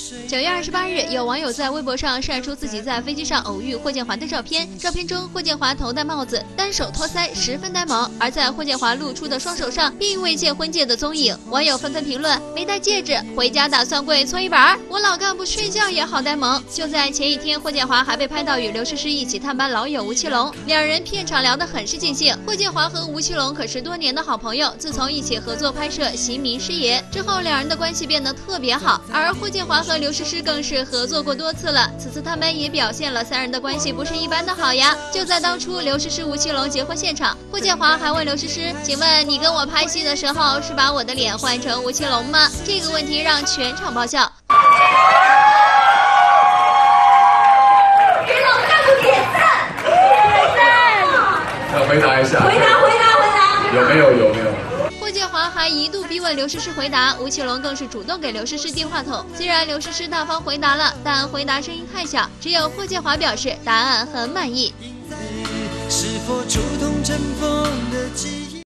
9月28日，有网友在微博上晒出自己在飞机上偶遇霍建华的照片。照片中，霍建华头戴帽子，单手托腮，十分呆萌。而在霍建华露出的双手上，并未见婚戒的踪影。网友纷纷评论：没戴戒指，回家打算跪搓衣板。我老干部睡觉也好呆萌。就在前一天，霍建华还被拍到与刘诗诗一起探班老友吴奇隆，两人片场聊得很是尽兴。霍建华和吴奇隆可是多年的好朋友，自从一起合作拍摄《袭名师爷》之后，两人的关系变得特别好。而霍建华和刘诗诗更是合作过多次了，此次他们也表现了三人的关系不是一般的好呀。就在当初刘诗诗吴奇隆结婚现场，霍建华还问刘诗诗：“请问你跟我拍戏的时候是把我的脸换成吴奇隆吗？”这个问题让全场爆笑。 给老干部点赞！点赞！ 要回答一下。 回答。 有没有？ 霍建华还一度逼问刘诗诗回答，吴奇隆更是主动给刘诗诗递话筒。虽然刘诗诗大方回答了，但回答声音太小，只有霍建华表示答案很满意。 是否触动尘封的记忆？